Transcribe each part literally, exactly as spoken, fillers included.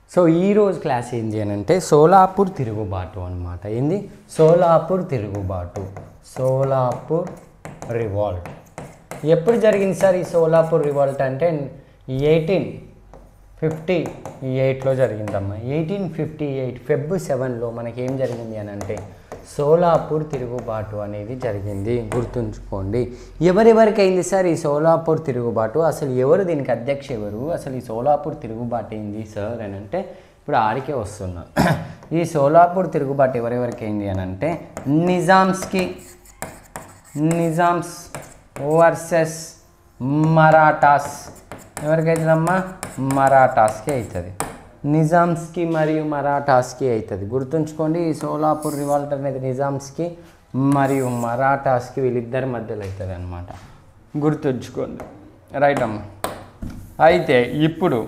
So ఈరోజు class ఏంటి అని అంటే సోలాపూర్ తిరుగుబాటు అనమాట. ఏంది సోలాపూర్ తిరుగుబాటు, సోలాపూర్ రివాల్ట్. ఎప్పుడు జరిగింది సార్ ఈ సోలాపూర్ రివాల్ట్ అంటే ఎయిటీన్ ఫిఫ్టీ ఎయిట్లో జరిగిందమ్మా. ఎయిటీన్ ఫిఫ్టీ ఎయిట్ ఫెబ్ సెవెన్లో మనకి ఏం జరిగింది అని అంటే సోలాపూర్ తిరుగుబాటు అనేది జరిగింది. గుర్తుంచుకోండి. ఎవరెవరికి అయింది సార్ ఈ సోలాపూర్ తిరుగుబాటు, అసలు ఎవరు దీనికి అధ్యక్ష ఎవరు, అసలు ఈ సోలాపూర్ తిరుగుబాటు ఏంది సార్ అని అంటే ఇప్పుడు ఆడికే వస్తున్నా. ఈ సోలాపూర్ తిరుగుబాటు ఎవరెవరికి అయింది అని అంటే నిజామ్స్కి, నిజామ్స్ వర్సెస్ మరాఠాస్. ఎవరికైతుందమ్మా మరాఠాస్కి అవుతుంది. నిజామ్స్కి మరియు మరాఠాస్కి అవుతుంది. గుర్తుంచుకోండి ఈ సోలాపూర్ రివాల్ట్ అనేది నిజామ్స్కి మరియు మరాఠాస్కి వీళ్ళిద్దరి మధ్యలో అవుతుంది అనమాట. గుర్తుంచుకోండి. రైట్ అమ్మా. అయితే ఇప్పుడు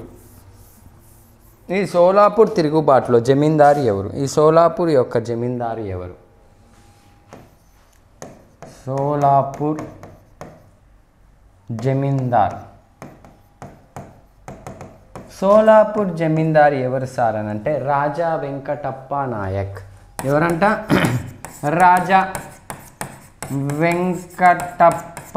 ఈ సోలాపూర్ తిరుగుబాటులో జమీందారు ఎవరు, ఈ సోలాపూర్ యొక్క జమీందారు ఎవరు? సోలాపూర్ జమీందార్, సోలాపూర్ జమీందారు ఎవరు సార్ అని అంటే రాజా వెంకటప్ప నాయక్. ఎవరంట? రాజా వెంకటప్ప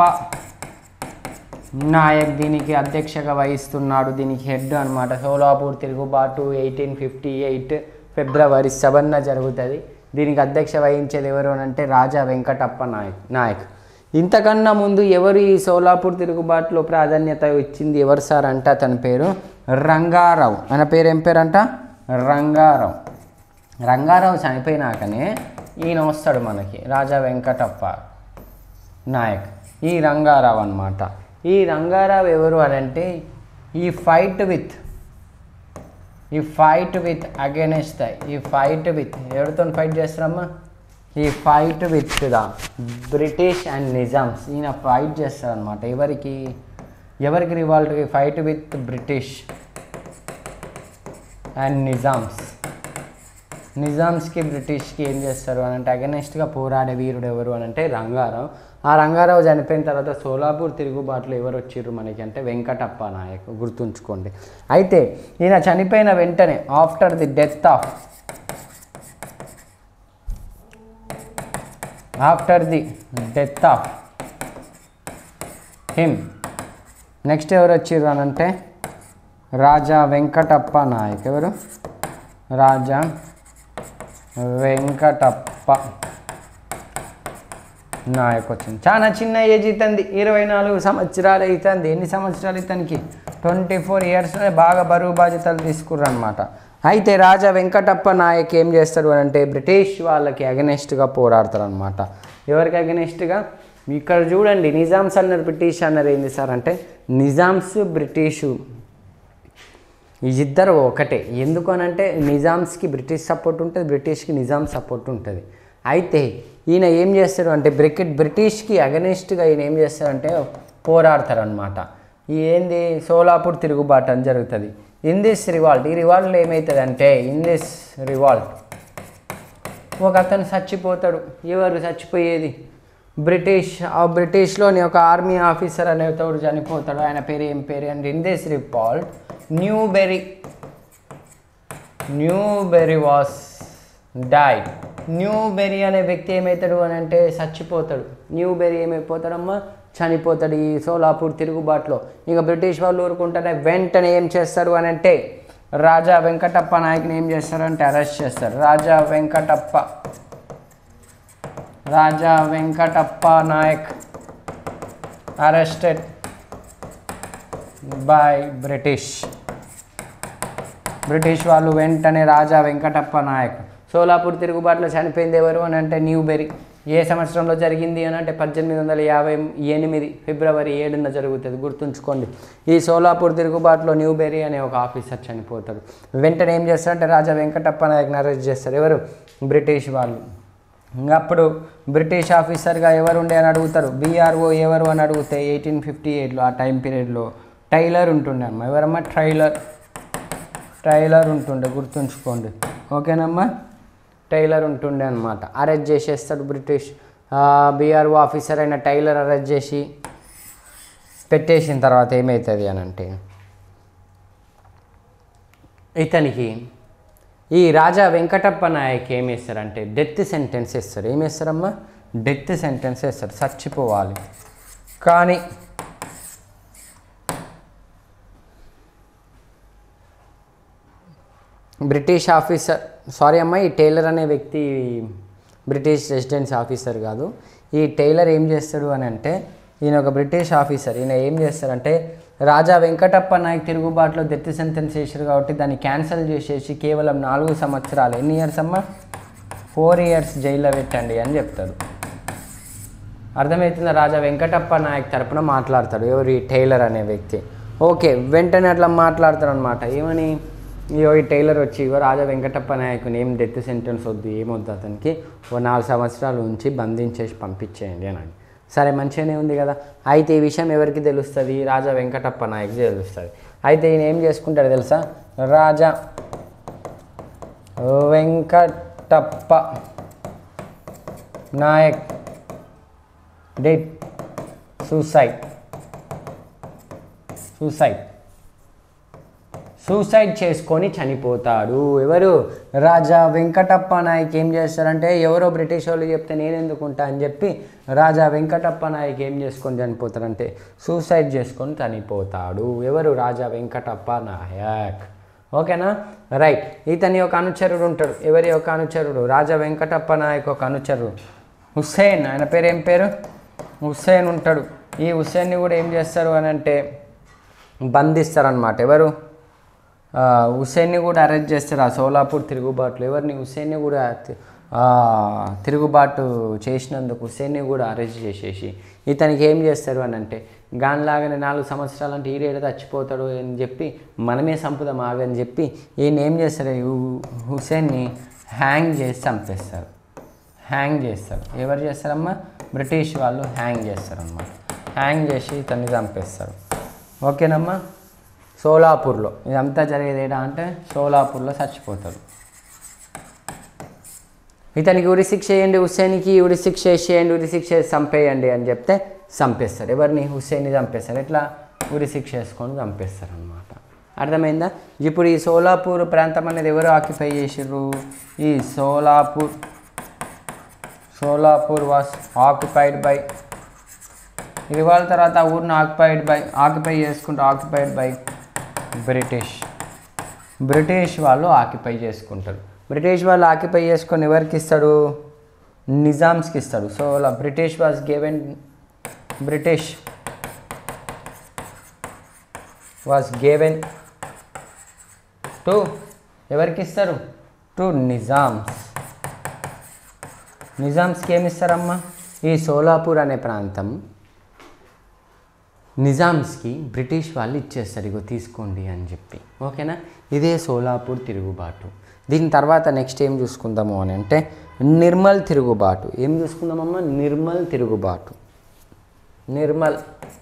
నాయక్ దీనికి అధ్యక్షగా వహిస్తున్నాడు. దీనికి హెడ్ అనమాట. సోలాపూర్ తిరుగుబాటు ఎయిటీన్ ఫిఫ్టీ ఎయిట్ ఫిబ్రవరి సెవెన్న జరుగుతుంది. దీనికి అధ్యక్ష వహించేది ఎవరు అని అంటే రాజా వెంకటప్ప నాయక్ నాయక్ ఇంతకన్నా ముందు ఎవరు ఈ సోలాపూర్ తిరుగుబాటులో ప్రాధాన్యత ఇచ్చింది ఎవరు సార్ అంటే అతని పేరు రంగారావు. ఆయన పేరు ఏం పేరు అంట? రంగారావు. రంగారావు చనిపోయినాకనే ఈయన వస్తాడు మనకి రాజా వెంకటప్ప నాయక్. ఈ రంగారావు అనమాట. ఈ రంగారావు ఎవరు అని అంటే ఈ ఫైట్ విత్ ఈ ఫైట్ విత్ అగెనెస్ట్ ద ఈ ఫైట్ విత్ ఎవరితో ఫైట్ చేస్తారమ్మా? ఈ fight with the British and Nizams. ఈయన ఫైట్ చేస్తారనమాట. ఎవరికి ఎవరికి రివాల్ట్కి? Fight with British and Nizams. నిజామ్స్కి బ్రిటిష్కి ఏం చేస్తారు అని అంటే అగెనెస్ట్గా పోరాడే వీరుడు ఎవరు అని అంటే రంగారావు. ఆ రంగారావు చనిపోయిన తర్వాత సోలాపూర్ తిరుగుబాటులో ఎవరు వచ్చిర్రు మనకి అంటే వెంకటప్ప నాయక్. గుర్తుంచుకోండి. అయితే ఈయన చనిపోయిన వెంటనే after the death of after the death of him next ఎవరు వచ్చిర్రు అని అంటే రాజా వెంకటప్ప నాయక్. ఎవరు? రాజా వెంకటప్ప నాయక్ వచ్చింది. చాలా చిన్న ఏజ్ ఇతంది, ఇరవై నాలుగు సంవత్సరాలు అవుతుంది. ఎన్ని సంవత్సరాలు ఇతనికి? ట్వంటీ ఫోర్ ఇయర్స్లో బాగా బరువు బాధ్యతలు తీసుకుర్రు అనమాట. అయితే రాజా వెంకటప్ప నాయక్ ఏం చేస్తారు అని అంటే బ్రిటిష్ వాళ్ళకి అగెనెస్ట్గా పోరాడతారు అనమాట. ఎవరికి అగెనెస్ట్గా? ఇక్కడ చూడండి, నిజామ్స్ అన్నారు బ్రిటిష్ అన్నారు. ఏంది సార్ అంటే నిజామ్స్ బ్రిటిషు ఇద్దరు ఒకటే. ఎందుకు అని అంటే నిజామ్స్కి బ్రిటిష్ సపోర్ట్ ఉంటుంది, బ్రిటిష్కి నిజాం సపోర్ట్ ఉంటుంది. అయితే ఈయన ఏం చేస్తారు అంటే బ్రికెట్ బ్రిటిష్కి అగెనెస్ట్గా ఈయన ఏం చేస్తారంటే పోరాడతారనమాట. ఈ ఏంది సోలాపూర్ తిరుగుబాటు అని జరుగుతుంది. ఇన్ దిస్ రివాల్ట్, ఈ రివాల్ట్లో ఏమవుతుంది అంటే ఇన్ దిస్ రివాల్ట్ ఒక అతను చచ్చిపోతాడు. ఎవరు చచ్చిపోయేది? బ్రిటిష్ ఆ బ్రిటిష్లోని ఒక ఆర్మీ ఆఫీసర్ అనేతోడు చనిపోతాడు. ఆయన పేరు ఏం పేరు అంటే in this revolt Newbery Newbery was died. Newbery అనే వ్యక్తి ఏమవుతాడు అని అంటే చచ్చిపోతాడు. న్యూబెరీ ఏమైపోతాడమ్మా? చనిపోతాడు ఈ సోలాపూర్ తిరుగుబాటులో. ఇక బ్రిటిష్ వాళ్ళు ఊరుకుంటేనే వెంటనే ఏం చేస్తారు అని అంటే రాజా వెంకటప్ప నాయక్ని ఏం చేస్తారు అంటే అరెస్ట్ చేస్తారు. Raja Venkatappa Raja Venkatappa Nayak arrested by British. British వాళ్ళు వెంటనే రాజా వెంకటప్ప నాయక్. సోలాపూర్ తిరుగుబాటులో చనిపోయింది ఎవరు అని అంటే న్యూబెరీ. ఏ సంవత్సరంలో జరిగింది అని అంటే పద్దెనిమిది వందల యాభై ఎనిమిది ఫిబ్రవరి ఏడున జరుగుతుంది. గుర్తుంచుకోండి. ఈ సోలాపూర్ తిరుగుబాటులో న్యూబెరీ అనే ఒక ఆఫీసర్ చనిపోతాడు. వెంటనే ఏం చేస్తారంటే రాజా వెంకటప్ప నాయక్ని అరెస్ట్ చేస్తారు. ఎవరు? బ్రిటిష్ వాళ్ళు. అప్పుడు బ్రిటిష్ ఆఫీసర్గా ఎవరు ఉండే అని అడుగుతారు. బీఆర్ఓ ఎవరు అని అడిగితే ఎయిటీన్ ఫిఫ్టీ ఎయిట్లో ఆ టైం పీరియడ్లో టైలర్ ఉంటుండే అమ్మ. ఎవరమ్మా? ట్రైలర్ టైలర్ ఉంటుండే. గుర్తుంచుకోండి. ఓకేనమ్మా? టైలర్ ఉంటుండే అనమాట. అరెస్ట్ చేసేస్తాడు బ్రిటిష్ బీఆర్ఓ ఆఫీసర్ అయిన టైలర్. అరెస్ట్ చేసి పెట్టేసిన తర్వాత ఏమవుతుంది అని అంటే ఇతనికి ఈ రాజా వెంకటప్ప నాయక్ ఏం వేస్తారంటే డెత్ సెంటెన్స్ వేస్తారు. ఏం వేస్తారమ్మా? డెత్ సెంటెన్స్ వేస్తారు, చచ్చిపోవాలి. కానీ బ్రిటిష్ ఆఫీసర్, సారీ అమ్మా, ఈ టైలర్ అనే వ్యక్తి బ్రిటిష్ రెసిడెన్సీ ఆఫీసర్ కాదు. ఈ టైలర్ ఏం చేస్తాడు అని అంటే, ఈయన ఒక బ్రిటిష్ ఆఫీసర్. ఈయన ఏం చేస్తారంటే, రాజా వెంకటప్ప నాయక్ తిరుగుబాటులో డెత్ సెంటెన్స్ చేశారు కాబట్టి దాన్ని క్యాన్సిల్ చేసేసి కేవలం నాలుగు సంవత్సరాలు, ఎన్ని ఇయర్స్ అమ్మా? ఫోర్ ఇయర్స్ జైల్లో పెట్టండి అని చెప్తాడు. అర్థమవుతుందా? రాజా వెంకటప్ప నాయక్ తరపున మాట్లాడతాడు ఎవరు? ఈ టైలర్ అనే వ్యక్తి. ఓకే, వెంటనే అట్లా మాట్లాడతాడు అనమాట. ఏమని? ఇగో ఈ టైలర్ వచ్చి, ఇగో రాజా వెంకటప్ప నాయకుని ఏం డెత్ సెంటెన్స్ వద్దు, ఏమొద్దు, అతనికి ఓ నాలుగు సంవత్సరాలు ఉంచి బంధించేసి పంపించేయండి అని. సరే, మంచిగానే ఉంది కదా. అయితే ఈ విషయం ఎవరికి తెలుస్తుంది? రాజా వెంకటప్ప నాయక్కి తెలుస్తుంది. అయితే ఈయన ఏం చేసుకుంటాడు తెలుసా? Raja Venkatappa Nayak dead suicide suicide suicide చేసుకొని చనిపోతాడు. ఎవరు? రాజా వెంకటప్ప నాయక్ ఏం చేస్తారంటే, ఎవరో బ్రిటిష్ వాళ్ళు చెప్తే నేను ఎందుకుంటా అని చెప్పి రాజా వెంకటప్ప నాయక్ ఏం చేసుకొని చనిపోతారంటే సూసైడ్ చేసుకొని చనిపోతాడు. ఎవరు? రాజా వెంకటప్ప నాయక్. ఓకేనా? రైట్. ఇతని ఒక అనుచరుడు ఉంటాడు. ఎవరి ఒక అనుచరుడు? రాజా వెంకటప్ప నాయక్ ఒక అనుచరుడు హుస్సేన్. ఆయన పేరు ఏం పేరు? హుస్సేన్ ఉంటాడు. ఈ హుస్సేన్ని కూడా ఏం చేస్తారు అని అంటే బంధిస్తారనమాట. ఎవరు? హుస్సేన్ని కూడా అరెస్ట్ చేస్తారు ఆ సోలాపూర్ తిరుగుబాటులో. ఎవరిని? హుస్సేన్ని కూడా తిరుగుబాటు చేసినందుకు హుస్సేన్ని కూడా అరెస్ట్ చేసేసి ఇతనికి ఏం చేస్తారు అని అంటే, గాన్లాగానే నాలుగు సంవత్సరాలు అంటే ఈడేడ చచ్చిపోతాడు అని చెప్పి మనమే చంపుదాం ఆగని చెప్పి ఈయన ఏం చేస్తారు? హుస్సేన్ని హ్యాంగ్ చేసి చంపేస్తారు. హ్యాంగ్ చేస్తారు. ఎవరు చేస్తారమ్మా? బ్రిటిష్ వాళ్ళు హ్యాంగ్ చేస్తారన్నమాట. హ్యాంగ్ చేసి ఇతన్ని చంపేస్తారు. ఓకేనమ్మా? సోలాపూర్లో ఇదంతా జరిగేది ఏడా అంటే సోలాపూర్లో చచ్చిపోతాడు. ఇతనికి ఉరి శిక్ష చేయండి, హుస్సేన్కి ఉరి శిక్ష చేయండి, ఉరి శిక్ష చంపేయండి అని చెప్తే చంపేస్తారు. ఎవరిని? హుస్సేన్ని చంపేస్తారు. ఎట్లా? ఉరి శిక్ష వేసుకొని చంపేస్తారు అనమాట. అర్థమైందా? ఇప్పుడు ఈ సోలాపూర్ ప్రాంతం అనేది ఎవరు ఆక్యుపై చేసిర్రు? ఈ Solapur Solapur was occupied by, ఇది వాళ్ళ తర్వాత ఆ ఊరిని ఆక్యుపైడ్ బై ఆక్యుపై చేసుకుంటూ ఆక్యుపైడ్ బై బ్రిటిష్. బ్రిటిష్ వాళ్ళు ఆక్యుపై చేసుకుంటారు. బ్రిటిష్ వాళ్ళు ఆక్యుపై చేసుకొని ఎవరికి ఇస్తాడు? నిజామ్స్కి ఇస్తాడు. So British was given British was given to ఎవరికి ఇస్తారు? టు నిజామ్స్. నిజామ్స్కి ఏమి ఇస్తారమ్మా? ఈ సోలాపూర్ అనే ప్రాంతం నిజామ్స్కి బ్రిటిష్ వాళ్ళు ఇచ్చేస్తారు, ఇగో తీసుకోండి అని చెప్పి. ఓకేనా? ఇదే సోలాపూర్ తిరుగుబాటు. దీని తర్వాత నెక్స్ట్ ఏం చూసుకుందాము అని అంటే నిర్మల్ తిరుగుబాటు. ఏం చూసుకుందామమ్మా? నిర్మల్ తిరుగుబాటు. నిర్మల్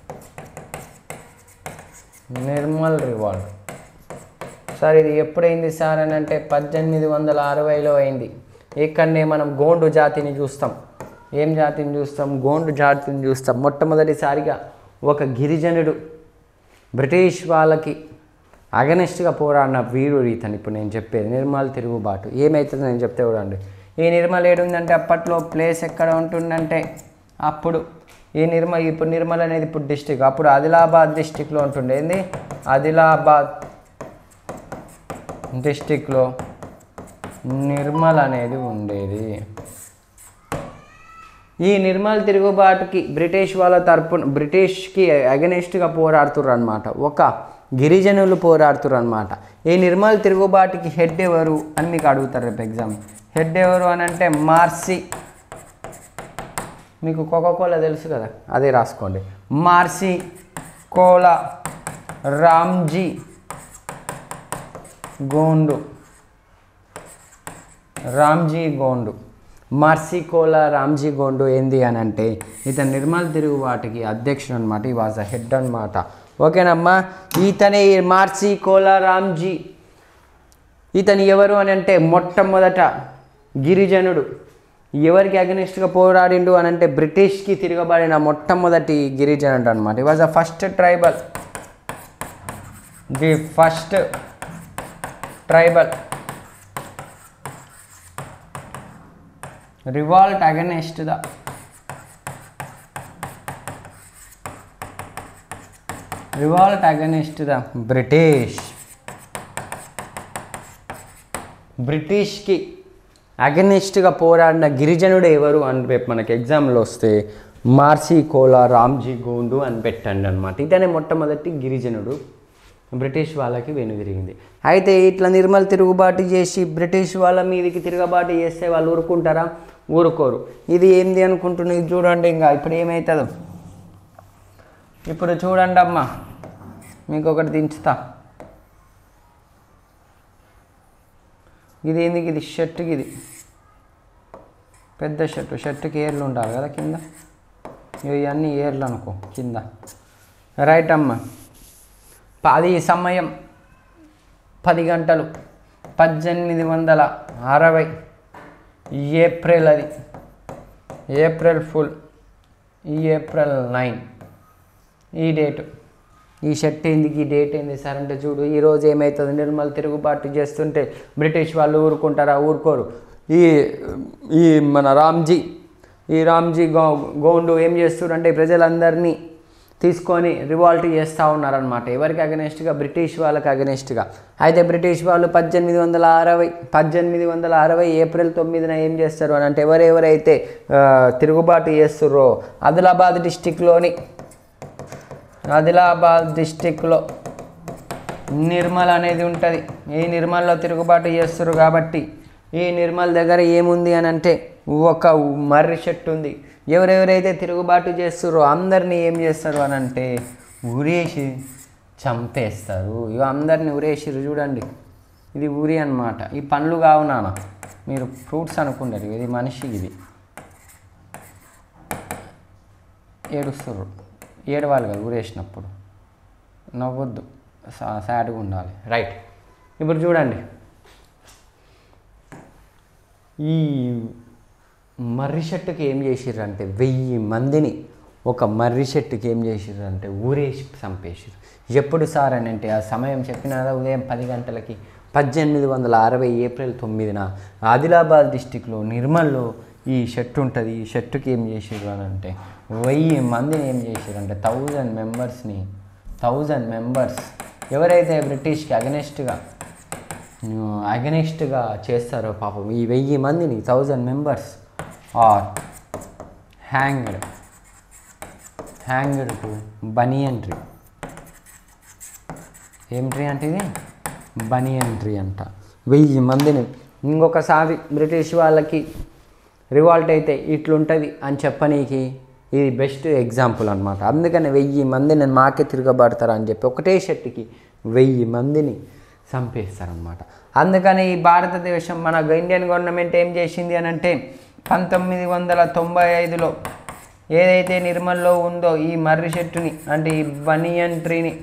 నిర్మల్ రివాల్ట్. సార్ ఇది ఎప్పుడైంది సార్ అని అంటే పద్దెనిమిది వందల అరవైలో అయింది. ఇక్కడనే మనం గోండు జాతిని చూస్తాం. ఏం జాతిని చూస్తాం? గోండు జాతిని చూస్తాం. మొట్టమొదటిసారిగా ఒక గిరిజనుడు బ్రిటిష్ వాళ్ళకి అగనెస్ట్గా పోరాడిన వీరుడు ఇతను. ఇప్పుడు నేను చెప్పేది నిర్మల్ తిరుగుబాటు. ఏమవుతుందో నేను చెప్తే చూడండి. ఈ నిర్మల్ ఏడుందంటే అప్పట్లో ప్లేస్ ఎక్కడ ఉంటుందంటే, అప్పుడు ఈ నిర్మల్ ఇప్పుడు నిర్మల్ అనేది ఇప్పుడు డిస్టిక్, అప్పుడు ఆదిలాబాద్ డిస్టిక్లో ఉంటుండే. ఏంది? ఆదిలాబాద్ డిస్టిక్లో నిర్మల్ అనేది ఉండేది. ఈ నిర్మల్ తిరుగుబాటుకి బ్రిటిష్ వాళ్ళ తరపున బ్రిటిష్కి అగెనెస్ట్గా పోరాడుతుర్రు అనమాట. ఒక గిరిజనులు పోరాడుతుర్రు అనమాట. ఈ నిర్మల్ తిరుగుబాటుకి హెడ్ ఎవరు అని మీకు అడుగుతారు రేపు ఎగ్జామ్. హెడ్ ఎవరు అని అంటే మార్సి. మీకు కోకోకోలా తెలుసు కదా, అదే రాసుకోండి. మార్సి కోలా రామ్జీ గోండు. రామ్జీ గోండు. మార్సికోలా రామ్జీ గోండు ఏంది అని అంటే ఇతను నిర్మల్ తిరుగుబాటుకి అధ్యక్షుడు అనమాట. ఈ వాజ్ అ హెడ్ అనమాట. ఓకేనమ్మా? ఇతనే మార్సికోలా రామ్జీ. ఇతను ఎవరు అని అంటే మొట్టమొదట గిరిజనుడు. ఎవరికి అగెనిస్ట్గా పోరాడిండు అని అంటే బ్రిటిష్కి తిరగబడిన మొట్టమొదటి గిరిజనుడు అనమాట. ఈ was a first tribal the first tribal revolt against the revolt against the British బ్రిటిష్కి అగెనిస్ట్గా పోరాడిన గిరిజనుడు ఎవరు అని రేపు మనకి ఎగ్జామ్లో వస్తే మార్సీ కోలా రామ్జీ గోండు అని పెట్టండి అనమాట. ఇతనే మొట్టమొదటి గిరిజనుడు బ్రిటిష్ వాళ్ళకి వెనుదిరిగింది. అయితే ఇట్లా నిర్మల్ తిరుగుబాటు చేసి బ్రిటిష్ వాళ్ళ మీదకి తిరుగుబాటు చేస్తే వాళ్ళు ఊరుకుంటారా? ఊరుకోరు. ఇది ఏంది అనుకుంటున్నది చూడండి. ఇంకా ఇప్పుడు ఏమవుతుందో ఇప్పుడు చూడండి అమ్మా, మీకు ఒకటి దించుతా. ఇది ఏంది? ఇది షర్టుకి, ఇది పెద్ద షర్టు. షర్టుకి ఏర్లు ఉండాలి కదా కింద, ఇవన్నీ ఏర్లు అనుకో కింద. రైట్ అమ్మ. అది సమయం పది గంటలు పద్దెనిమిది వందల అరవై ఏప్రిల్. అది ఏప్రిల్ ఫుల్, ఈ ఏప్రిల్ నైన్ ఈ డేటు. ఈ షర్ట్ ఏంది, ఈ డేట్ ఏంది సార్ అంటే చూడు, ఈరోజు ఏమవుతుంది, నిర్మల్ తిరుగుబాటు చేస్తుంటే బ్రిటిష్ వాళ్ళు ఊరుకుంటారా? ఊరుకోరు. ఈ ఈ మన రామ్జీ ఈ రామ్జీ గో గోండు ఏం చేస్తుంటే ప్రజలందరినీ తీసుకొని రివాల్ట్ చేస్తూ ఉన్నారనమాట. ఎవరికి అగెనిస్ట్గా? బ్రిటిష్ వాళ్ళకి అగెనిస్ట్గా. అయితే బ్రిటిష్ వాళ్ళు పద్దెనిమిది వందల అరవై పద్దెనిమిది వందల అరవై ఏప్రిల్ తొమ్మిదిన ఏం చేస్తారు అని అంటే ఎవరెవరైతే తిరుగుబాటు చేస్తుర్రో ఆదిలాబాద్ డిస్టిక్లోని ఆదిలాబాద్ డిస్టిక్లో నిర్మల్ అనేది ఉంటుంది. ఈ నిర్మల్లో తిరుగుబాటు చేస్తారు కాబట్టి ఈ నిర్మల్ దగ్గర ఏముంది అని అంటే ఒక మర్రి చెట్టు ఉంది. ఎవరెవరైతే తిరుగుబాటు చేస్తారో అందరినీ ఏం చేస్తారు అని అంటే ఉరేసి చంపేస్తారు. ఇక అందరినీ ఉరేసిరు చూడండి. ఇది ఉరి అన్నమాట. ఈ పండ్లు కావు నాన్న, మీరు ఫ్రూట్స్ అనుకుంటారు. ఇది మనిషి. ఇది ఏడుస్తారు. ఏడవాలి కదా ఉరేసినప్పుడు, నవ్వొద్దు, సాడ్గా ఉండాలి. రైట్. ఇప్పుడు చూడండి, ఈ మర్రి చెట్టుకి ఏం చేసిర్రంటే వెయ్యి మందిని ఒక మర్రి చెట్టుకి ఏం చేసిర్రంటే ఊరేసి చంపేసిర్రు. ఎప్పుడు సార్ అని అంటే ఆ సమయం చెప్పిన ఉదయం పది గంటలకి పద్దెనిమిది వందల అరవై ఏప్రిల్ తొమ్మిదిన ఆదిలాబాద్ డిస్టిక్లో నిర్మల్లో ఈ షర్ట్ ఉంటుంది. ఈ షర్టుకి ఏం చేసిర్రు అని అంటే వెయ్యి మందిని ఏం చేసిర్రంటే థౌజండ్ మెంబర్స్ని థౌజండ్ మెంబర్స్ ఎవరైతే బ్రిటిష్కి అగెనిస్ట్గా అగెనిస్ట్గా చేస్తారో పాపం ఈ వెయ్యి మందిని thousand members are hanged hanged to banyan tree. ఏం ట్రీ అంటే ఇది? బనియన్ ట్రీ అంట. వెయ్యి మందిని ఇంకొకసారి బ్రిటిష్ వాళ్ళకి రివాల్ట్ అయితే ఇట్లుంటుంది అని చెప్పనీకి ఇది బెస్ట్ ఎగ్జాంపుల్ అనమాట. అందుకని వెయ్యి మందిని మాకే తిరగబడతారు అని చెప్పి ఒకటే షర్టుకి వెయ్యి మందిని చంపేస్తారనమాట. అందుకని ఈ భారతదేశం మన ఇండియన్ గవర్నమెంట్ ఏం చేసింది అని అంటే పంతొమ్మిది వందల తొంభై ఐదులో ఏదైతే నిర్మల్లో ఉందో ఈ మర్రి చెట్టుని అంటే ఈ బనియన్ ట్రీని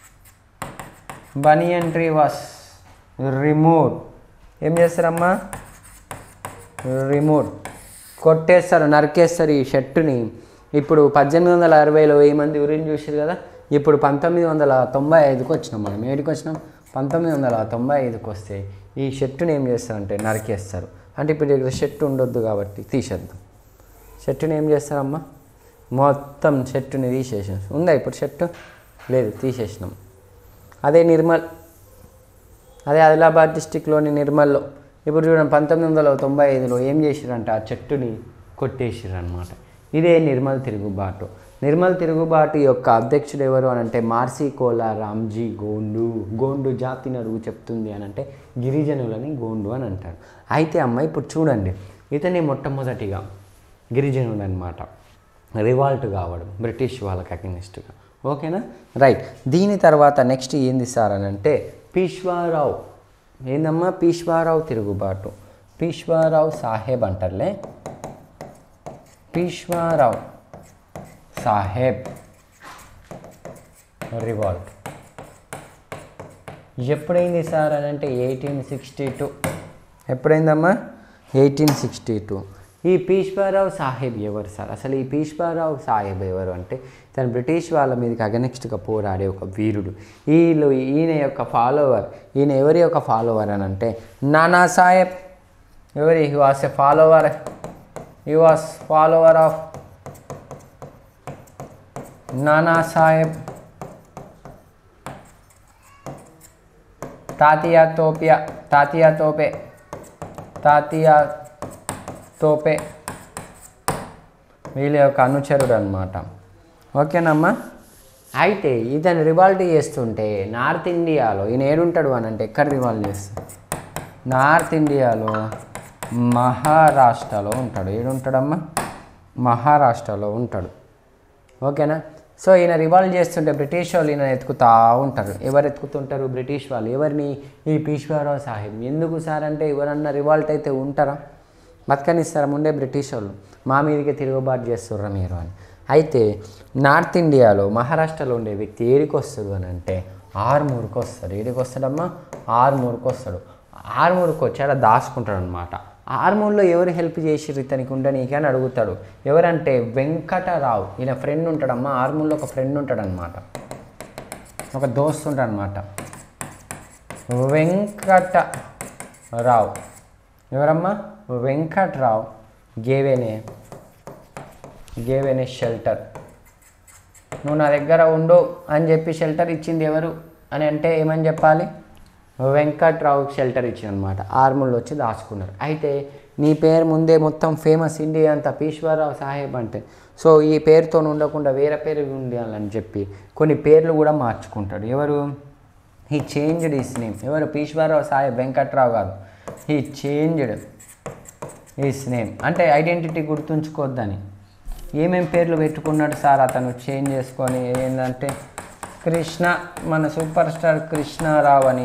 బనియన్ ట్రీ వాస్ రిమూవ్. ఏం చేస్తారమ్మా? రిమూవ్, కొట్టేస్తారు, నరికేస్తారు ఈ షర్టుని. ఇప్పుడు పద్దెనిమిది వందల అరవైలో వెయ్యి మంది ఊరిని చూసారు కదా. ఇప్పుడు పంతొమ్మిది వందల తొంభై ఐదుకి వచ్చినాం. మనం ఏడికి వచ్చినాం? పంతొమ్మిది వందల తొంభై ఐదుకి వస్తే ఈ షర్టుని ఏం చేస్తారంటే నరికేస్తారు. అంటే ఇప్పుడు ఇక్కడ షర్టు ఉండొద్దు కాబట్టి తీసేద్దాం. షర్టుని ఏం చేస్తారమ్మా? మొత్తం షర్టుని తీసేసాం. ఉందా ఇప్పుడు షర్టు? లేదు, తీసేసినాం. అదే నిర్మల్, అదే ఆదిలాబాద్ డిస్టిక్లోని నిర్మల్లో ఇప్పుడు చూడండి పంతొమ్మిది వందల తొంభై ఐదులో ఏం చేసిరంటే ఆ చెట్టుని కొట్టేసిర్రు అనమాట. ఇదే నిర్మల్ తిరుగుబాటు. నిర్మల్ తిరుగుబాటు యొక్క అధ్యక్షుడు ఎవరు అని అంటే మార్సీ కోలా రామ్జీ గోండు. గోండు జాతి నరుగు చెప్తుంది అని అంటే గిరిజనులని గోండు అని అంటారు. అయితే అమ్మ ఇప్పుడు చూడండి, ఇతని మొట్టమొదటిగా గిరిజనుడు అనమాట రివాల్ట్ కావడం బ్రిటిష్ వాళ్ళకి అగెనిస్ట్గా. ఓకేనా? రైట్. దీని తర్వాత నెక్స్ట్ ఏంది సార్ అని అంటే పీష్వారావు. ఏందమ్మా? పీష్వారావు తిరుగుబాటు. పీష్వారావు సాహెబ్ అంటారులే. పీష్వారావు సాహెబ్ రివాల్ట్ ఎప్పుడైంది సార్ అని అంటే ఎయిటీన్ సిక్స్టీ టూ. ఎప్పుడైందమ్మా? Eighteen sixty two. ఈ పీష్వారావు సాహెబ్ ఎవరు సార్? అసలు ఈ పీష్వారావు సాహెబ్ ఎవరు అంటే తను బ్రిటిష్ వాళ్ళ మీదకి అగనెస్ట్గా పోరాడే ఒక వీరుడు. వీళ్ళు ఈయన యొక్క ఫాలోవర్. ఈయన ఎవరి యొక్క ఫాలోవర్ అని అంటే నానా సాహెబ్. ఎవరి he was a follower he was follower of Nana Saheb Tatya తోపియా Tatya Tope Tatya Tope వీళ్ళ యొక్క అనుచరుడు అనమాట. ఓకేనమ్మా. అయితే ఇతను రివాల్ట్ చేస్తుంటే నార్త్ ఇండియాలో ఈయన ఏడుంటాడు అని అంటే ఎక్కడ రివాల్ట్ చేస్తాడు? నార్త్ ఇండియాలో మహారాష్ట్రలో ఉంటాడు. ఏడుంటాడమ్మా? మహారాష్ట్రలో ఉంటాడు. ఓకేనా. సో ఈయన రివాల్ట్ చేస్తుంటే బ్రిటిష్ వాళ్ళు ఈయన ఎత్తుకుతూ ఉంటారు. ఎవరు ఎత్తుకుతుంటారు? బ్రిటిష్ వాళ్ళు. ఎవరిని? ఈ పీష్వారావు సాహెబ్. ఎందుకు సార్ అంటే ఎవరన్నా రివాల్ట్ అయితే ఉంటారా? బతకనిస్తారా ముందే బ్రిటిష్ వాళ్ళు? మా మీదకి తిరుగుబాటు చేస్తుర్రా మీరు అని. అయితే నార్త్ ఇండియాలో మహారాష్ట్రలో ఉండే వ్యక్తి ఏడికి వస్తాడు అని అంటే ఆర్మూర్కి వస్తాడు. ఏడికి వస్తాడమ్మా? ఆర్మూర్కి వస్తాడు. ఆర్మూర్కి వచ్చి అలా దాచుకుంటాడు అనమాట. ఆర్మూర్లో ఎవరు హెల్ప్ చేసిర్రు ఇతనికి ఉండనీకి అని అడుగుతాడు. ఎవరంటే వెంకటరావు. ఈయన ఫ్రెండ్ ఉంటాడమ్మా. ఆర్మూర్లో ఒక ఫ్రెండ్ ఉంటాడనమాట, ఒక దోస్తు ఉంటాడనమాట. వెంకటరావు ఎవరమ్మా? Venkatrao given given shelter. నువ్వు నా దగ్గర ఉండు అని చెప్పి షెల్టర్ ఇచ్చింది ఎవరు అని అంటే ఏమని చెప్పాలి? వెంకట్రావు షెల్టర్ ఇచ్చిందనమాట. ఆర్మూర్లో వచ్చి దాచుకున్నారు. అయితే నీ పేరు ముందే మొత్తం ఫేమస్ ఇండియా అంతా పీష్వారావు సాహెబ్ అంటే, సో ఈ పేరుతో ఉండకుండా వేరే పేరు ఉండాలని చెప్పి కొన్ని పేర్లు కూడా మార్చుకుంటాడు. ఎవరు? He changed his name. ఎవరు? పీష్వారావు సాహెబ్ వెంకట్రావు కాదు. హీ చేంజ్డ్ హిస్ నేమ్ అంటే ఐడెంటిటీ గుర్తుంచుకోవద్దని. ఏమేం పేర్లు పెట్టుకున్నాడు సార్ అతను చేంజ్ చేసుకొని? ఏంటంటే కృష్ణ, మన సూపర్ స్టార్ కృష్ణారావు అని,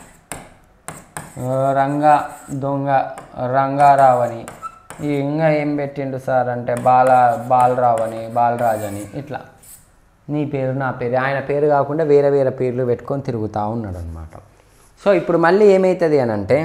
రంగా దొంగ రంగారావు అని, ఇంకా ఏం పెట్టిండు సార్ అంటే బాల బాలరావు అని, బాలరాజ్ అని, ఇట్లా నీ పేరు నా పేరు ఆయన పేరు కాకుండా వేరే వేరే పేర్లు పెట్టుకొని తిరుగుతూ ఉన్నాడు అనమాట. సో ఇప్పుడు మళ్ళీ ఏమవుతుంది అని అంటే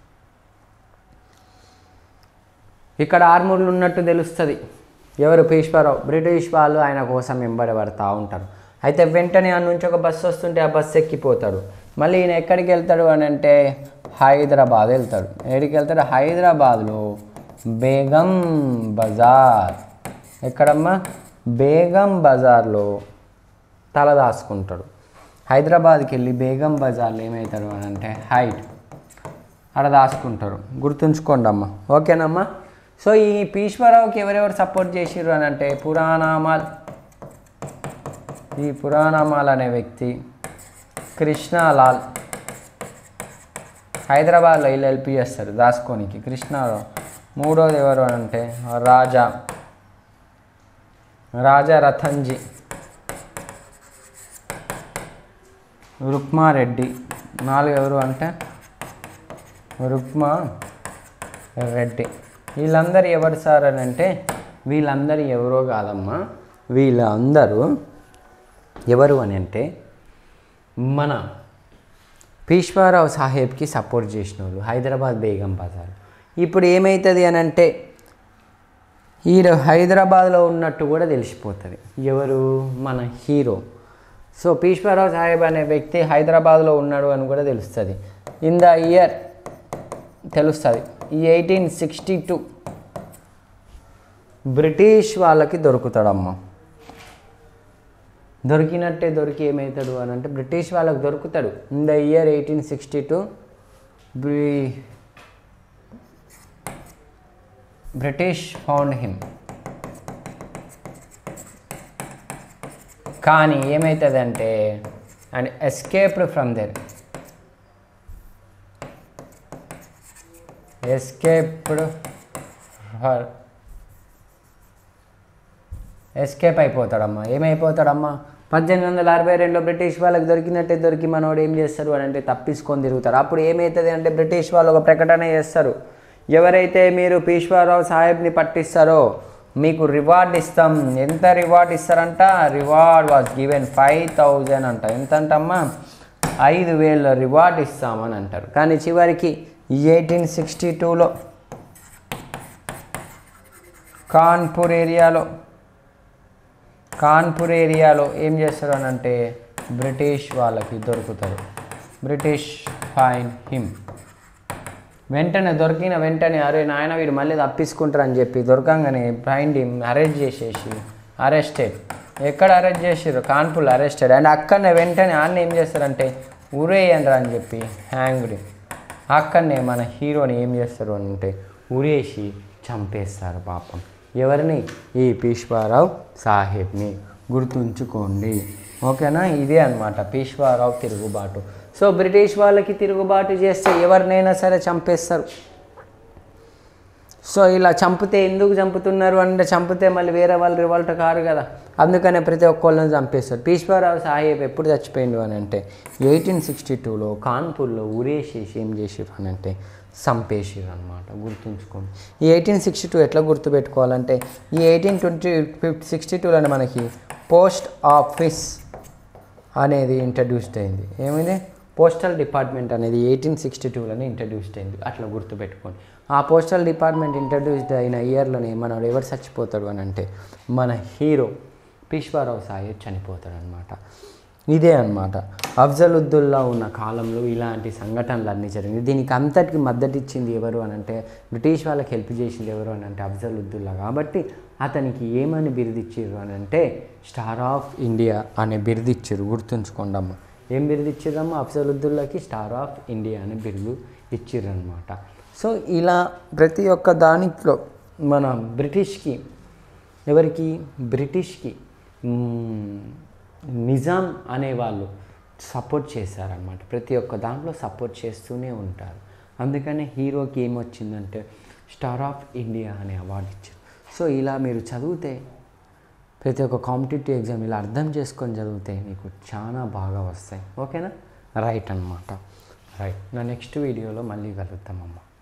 ఇక్కడ ఆర్మూర్లు ఉన్నట్టు తెలుస్తుంది. ఎవరు? పీష్వారావు. బ్రిటిష్ వాళ్ళు ఆయన కోసం వెంబడి పడుతూ ఉంటారు. అయితే వెంటనే ఆ నుంచి ఒక బస్సు వస్తుంటే ఆ బస్సు ఎక్కిపోతాడు. మళ్ళీ ఈయన ఎక్కడికి వెళ్తాడు అని అంటే హైదరాబాద్ వెళ్తాడు. ఎక్కడికి వెళ్తాడు? హైదరాబాద్లో బేగం బజార్. ఎక్కడమ్మా? బేగం బజార్లో తల దాచుకుంటాడు. హైదరాబాద్కి వెళ్ళి బేగం బజార్లో ఏమవుతాడు అని అంటే హైట్ అక్కడ దాచుకుంటారు. గుర్తుంచుకోండి అమ్మ. ఓకేనమ్మా. సో ఈ పీష్వారావుకి ఎవరెవరు సపోర్ట్ చేసిర్రు అని అంటే పురాణామాల్. ఈ పురాణామాల్ అనే వ్యక్తి, కృష్ణాలాల్ హైదరాబాద్లో వీళ్ళు హెల్ప్ చేస్తారు దాచుకోనికి. కృష్ణారావు. మూడోది ఎవరు అని అంటే రాజా రాజా రతన్జీ, రుక్మారెడ్డి. నాలుగు ఎవరు అంటే రుక్మా రెడ్డి. వీళ్ళందరూ ఎవరు సార్ అని అంటే వీళ్ళందరూ ఎవరో కాదమ్మా. వీళ్ళందరూ ఎవరు అని అంటే మన పీష్వారావు సాహెబ్కి సపోర్ట్ చేసిన వాళ్ళు హైదరాబాద్ బేగం బజార్. ఇప్పుడు ఏమవుతుంది అని అంటే ఈడ హైదరాబాద్లో ఉన్నట్టు కూడా తెలిసిపోతుంది. ఎవరు? మన హీరో. సో పీష్వారావు సాహెబ్ అనే వ్యక్తి హైదరాబాద్లో ఉన్నాడు అని కూడా తెలుస్తుంది. ఇన్ ద ఇయర్ తెలుస్తుంది ఈ ఎయిటీన్ సిక్స్టీ టూ బ్రిటిష్ వాళ్ళకి దొరుకుతాడమ్మ. దొరికినట్టే దొరికి ఏమవుతాడు అని అంటే బ్రిటిష్ వాళ్ళకి దొరుకుతాడు. In the year eighteen sixty two British found him. కానీ ఏమవుతుందంటే and escaped from there escaped for escape అయిపోతాడమ్మా. ఏమైపోతాడమ్మా? పద్దెనిమిది వందల అరవై రెండులో బ్రిటిష్ వాళ్ళకి దొరికినట్టే దొరికి మనోడు ఏం చేస్తారు అని అంటే తప్పించుకొని తిరుగుతారు. అప్పుడు ఏమవుతుంది అంటే బ్రిటిష్ వాళ్ళు ఒక ప్రకటన చేస్తారు. ఎవరైతే మీరు పీష్వారావు సాహెబ్ని పట్టిస్తారో మీకు రివార్డ్ ఇస్తాం. ఎంత రివార్డ్ ఇస్తారంట? Reward was given five thousand అంట. ఎంత అంటమ్మా? ఐదు వేల రివార్డ్ ఇస్తామని అంటారు. కానీ చివరికి ఎయిటీన్ సిక్స్టీ టూలో కాన్పూర్ ఏరియాలో కాన్పూర్ ఏరియాలో ఏం చేస్తారు అని అంటే బ్రిటిష్ వాళ్ళకి దొరుకుతారు. British fine him. వెంటనే దొరికిన వెంటనే అరే నాయన వీడు మళ్ళీ తప్పించుకుంటారు అని చెప్పి దొరకంగానే ఫైండ్ హిమ్ అరెస్ట్ చేసేసి అరెస్టెడ్. ఎక్కడ అరెస్ట్ చేసారు? కాన్పూర్లో అరెస్టెడ్. అండ్ అక్కడనే వెంటనే ఆయన ఏం చేస్తారంటే ఉరేయండ్రా అని చెప్పి హ్యాంగ్డ్. అక్కడనే మన హీరోని ఏం చేస్తారు అంటే ఉరేసి చంపేస్తారు పాపం. ఎవరిని? ఈ పీష్వారావు సాహెబ్ని. గుర్తుంచుకోండి, ఓకేనా? ఇదే అనమాట పీష్వారావు తిరుగుబాటు. సో బ్రిటిష్ వాళ్ళకి తిరుగుబాటు చేస్తే ఎవరినైనా సరే చంపేస్తారు. సో ఇలా చంపితే ఎందుకు చంపుతున్నారు అంటే చంపితే మళ్ళీ వేరే వాళ్ళు రివాల్ట్ కారు కదా, అందుకనే ప్రతి ఒక్కళ్ళని చంపేస్తారు. పీష్వారావు సాహెబ్ ఎప్పుడు చచ్చిపోయిండు అని అంటే ఎయిటీన్ సిక్స్టీ టూలో కాన్పూర్లో ఉరేసేసి ఏం చేసారు అని అంటే చంపేసారు అనమాట. గుర్తుంచుకోండి. ఈ ఎయిటీన్ సిక్స్టీ టూ ఎట్లా గుర్తుపెట్టుకోవాలంటే ఈ ఎయిటీన్ ట్వంటీ ఫిఫ్టీ సిక్స్టీ టూలోనే మనకి పోస్ట్ ఆఫీస్ అనేది ఇంట్రడ్యూస్డ్ అయింది. ఏమైంది? పోస్టల్ డిపార్ట్మెంట్ అనేది ఎయిటీన్ సిక్స్టీ టూలోనే ఇంట్రడ్యూస్డ్ అయింది. అట్లా గుర్తుపెట్టుకోండి. ఆ పోస్టల్ డిపార్ట్మెంట్ ఇంట్రడ్యూస్డ్ అయిన ఇయర్లోనే మనడు ఎవరు చచ్చిపోతాడు అని అంటే మన హీరో పీష్వారావు సాహెబ్ చనిపోతాడు అనమాట. ఇదే అనమాట అఫ్జలుద్దుల్లా ఉన్న కాలంలో ఇలాంటి సంఘటనలు అన్నీ జరిగింది. దీనికి అంతటికి మద్దతు ఇచ్చింది ఎవరు అని అంటే బ్రిటిష్ వాళ్ళకి హెల్ప్ చేసింది ఎవరు అని అంటే అఫ్జలుద్దుల్లా. కాబట్టి అతనికి ఏమని బిరుదిచ్చారు అని అంటే స్టార్ ఆఫ్ ఇండియా అనే బిరుదిచ్చారు. గుర్తుంచుకోండమ్మ. ఏం బిరుదు ఇచ్చిర్రమ్మా? అఫ్జలుద్దుల్లాకి స్టార్ ఆఫ్ ఇండియా అనే బిరుదు ఇచ్చిర్రు అనమాట. సో ఇలా ప్రతి ఒక్క దానిలో మన బ్రిటిష్కి ఎవరికి బ్రిటిష్కి నిజాం అనేవాళ్ళు సపోర్ట్ చేశారనమాట. ప్రతి ఒక్క దాంట్లో సపోర్ట్ చేస్తూనే ఉంటారు. అందుకనే హీరోకి ఏమొచ్చిందంటే స్టార్ ఆఫ్ ఇండియా అనే అవార్డు ఇచ్చారు. సో ఇలా మీరు చదివితే ప్రతి ఒక్క కాంపిటేటివ్ ఎగ్జామ్ ఇలా అర్థం చేసుకొని చదివితే మీకు చాలా బాగా వస్తాయి. ఓకేనా? రైట్ అనమాట. రైట్. నా నెక్స్ట్ వీడియోలో మళ్ళీ కలుద్దామమ్మా.